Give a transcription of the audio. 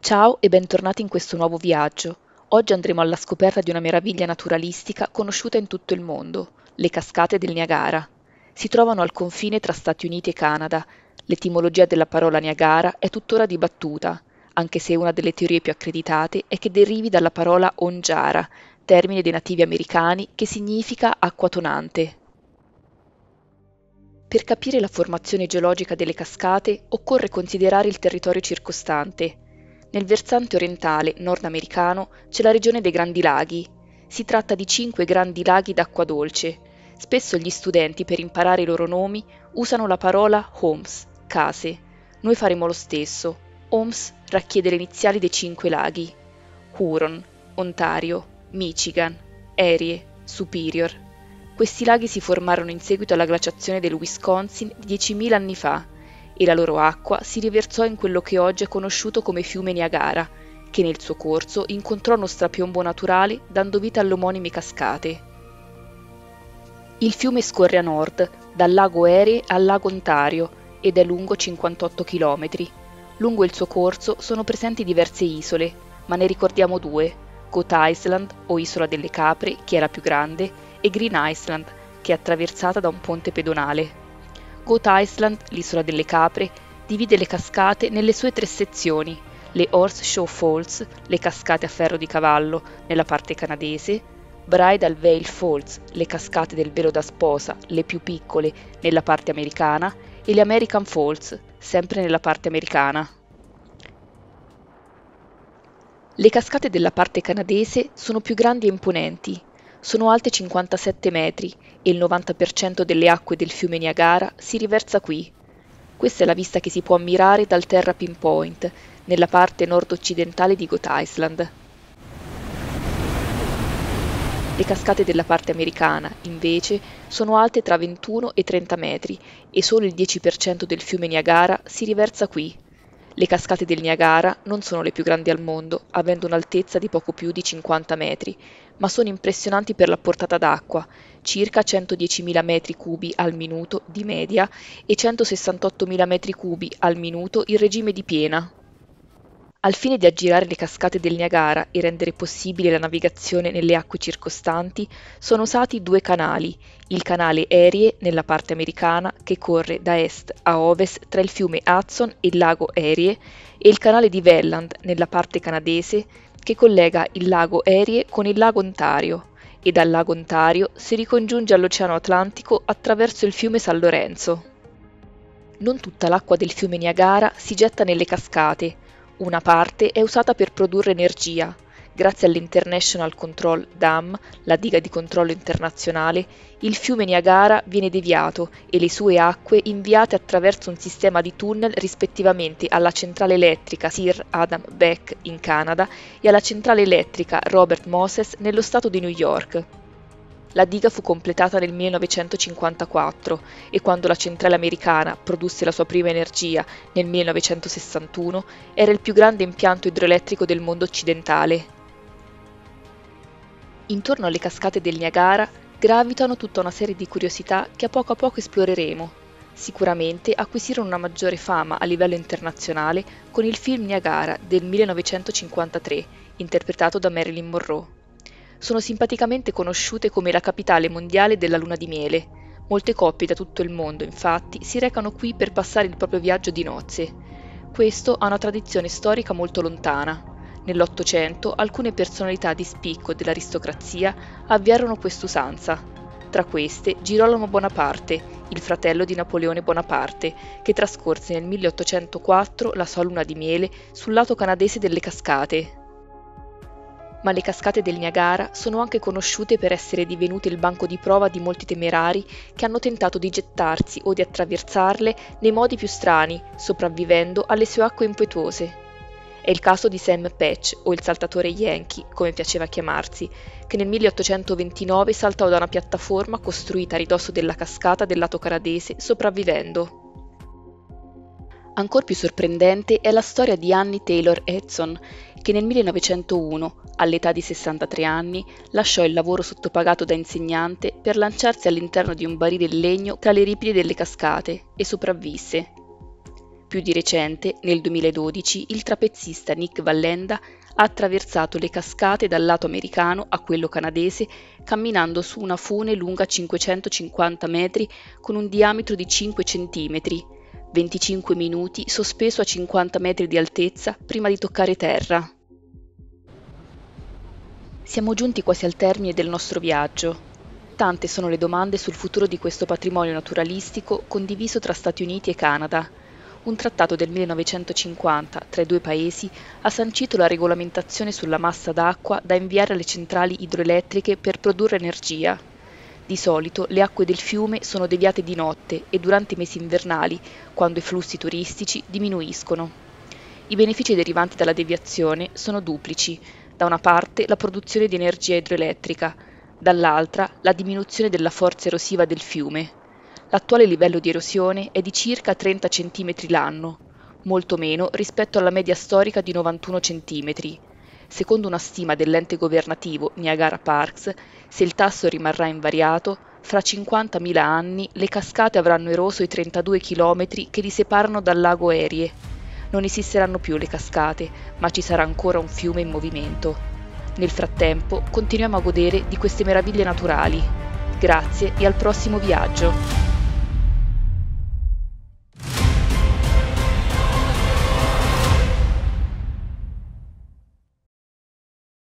Ciao e bentornati in questo nuovo viaggio. Oggi andremo alla scoperta di una meraviglia naturalistica conosciuta in tutto il mondo, le cascate del Niagara. Si trovano al confine tra Stati Uniti e Canada. L'etimologia della parola Niagara è tuttora dibattuta, anche se una delle teorie più accreditate è che derivi dalla parola Onjara, termine dei nativi americani che significa acqua tonante. Per capire la formazione geologica delle cascate occorre considerare il territorio circostante. Nel versante orientale nordamericano c'è la regione dei Grandi Laghi. Si tratta di 5 grandi laghi d'acqua dolce. Spesso gli studenti, per imparare i loro nomi, usano la parola homes, case. Noi faremo lo stesso. Homes racchiede le iniziali dei 5 laghi: Huron, Ontario, Michigan, Erie, Superior. Questi laghi si formarono in seguito alla glaciazione del Wisconsin di 10.000 anni fa e la loro acqua si riversò in quello che oggi è conosciuto come fiume Niagara, che nel suo corso incontrò uno strapiombo naturale dando vita alle omonime cascate. Il fiume scorre a nord, dal lago Erie al lago Ontario, ed è lungo 58 km. Lungo il suo corso sono presenti diverse isole, ma ne ricordiamo due: Goat Island, o Isola delle Capre, che è la più grande, e Green Island, che è attraversata da un ponte pedonale. Goat Island, l'isola delle capre, divide le cascate nelle sue 3 sezioni: le Horseshoe Falls, le cascate a ferro di cavallo, nella parte canadese; Bridal Veil Falls, le cascate del velo da sposa, le più piccole, nella parte americana; e le American Falls, sempre nella parte americana. Le cascate della parte canadese sono più grandi e imponenti. Sono alte 57 metri e il 90% delle acque del fiume Niagara si riversa qui. Questa è la vista che si può ammirare dal Terrapin Point, nella parte nord-occidentale di Goat Island. Le cascate della parte americana, invece, sono alte tra 21 e 30 metri e solo il 10% del fiume Niagara si riversa qui. Le cascate del Niagara non sono le più grandi al mondo, avendo un'altezza di poco più di 50 metri, ma sono impressionanti per la portata d'acqua, circa 110.000 metri cubi al minuto di media e 168.000 metri cubi al minuto in regime di piena. Al fine di aggirare le cascate del Niagara e rendere possibile la navigazione nelle acque circostanti, sono usati 2 canali: il canale Erie nella parte americana, che corre da est a ovest tra il fiume Hudson e il lago Erie, e il canale di Welland nella parte canadese, che collega il lago Erie con il lago Ontario, e dal lago Ontario si ricongiunge all'Oceano Atlantico attraverso il fiume San Lorenzo. Non tutta l'acqua del fiume Niagara si getta nelle cascate. Una parte è usata per produrre energia. Grazie all'International Control Dam, la diga di controllo internazionale, il fiume Niagara viene deviato e le sue acque inviate attraverso un sistema di tunnel rispettivamente alla centrale elettrica Sir Adam Beck in Canada e alla centrale elettrica Robert Moses nello stato di New York. La diga fu completata nel 1954 e quando la centrale americana produsse la sua prima energia nel 1961 era il più grande impianto idroelettrico del mondo occidentale. Intorno alle cascate del Niagara gravitano tutta una serie di curiosità che a poco esploreremo. Sicuramente acquisirono una maggiore fama a livello internazionale con il film Niagara del 1953, interpretato da Marilyn Monroe. Sono simpaticamente conosciute come la capitale mondiale della luna di miele. Molte coppie da tutto il mondo, infatti, si recano qui per passare il proprio viaggio di nozze. Questo ha una tradizione storica molto lontana. Nell'Ottocento alcune personalità di spicco dell'aristocrazia avviarono quest'usanza. Tra queste Girolamo Bonaparte, il fratello di Napoleone Bonaparte, che trascorse nel 1804 la sua luna di miele sul lato canadese delle cascate. Ma le cascate del Niagara sono anche conosciute per essere divenute il banco di prova di molti temerari che hanno tentato di gettarsi o di attraversarle nei modi più strani, sopravvivendo alle sue acque impetuose. È il caso di Sam Patch, o il saltatore Yankee, come piaceva chiamarsi, che nel 1829 saltò da una piattaforma costruita a ridosso della cascata del lato canadese, sopravvivendo. Ancor più sorprendente è la storia di Annie Taylor Edson, che nel 1901, all'età di 63 anni, lasciò il lavoro sottopagato da insegnante per lanciarsi all'interno di un barile in legno tra le ripide delle cascate e sopravvisse. Più di recente, nel 2012, il trapezzista Nick Wallenda ha attraversato le cascate dal lato americano a quello canadese camminando su una fune lunga 550 metri con un diametro di 5 centimetri, 25 minuti sospeso a 50 metri di altezza prima di toccare terra. Siamo giunti quasi al termine del nostro viaggio. Tante sono le domande sul futuro di questo patrimonio naturalistico condiviso tra Stati Uniti e Canada. Un trattato del 1950 tra i due paesi ha sancito la regolamentazione sulla massa d'acqua da inviare alle centrali idroelettriche per produrre energia. Di solito le acque del fiume sono deviate di notte e durante i mesi invernali, quando i flussi turistici diminuiscono. I benefici derivanti dalla deviazione sono duplici: da una parte la produzione di energia idroelettrica, dall'altra la diminuzione della forza erosiva del fiume. L'attuale livello di erosione è di circa 30 cm l'anno, molto meno rispetto alla media storica di 91 cm. Secondo una stima dell'ente governativo Niagara Parks, se il tasso rimarrà invariato, fra 50.000 anni le cascate avranno eroso i 32 km che li separano dal lago Erie. Non esisteranno più le cascate, ma ci sarà ancora un fiume in movimento. Nel frattempo, continuiamo a godere di queste meraviglie naturali. Grazie e al prossimo viaggio!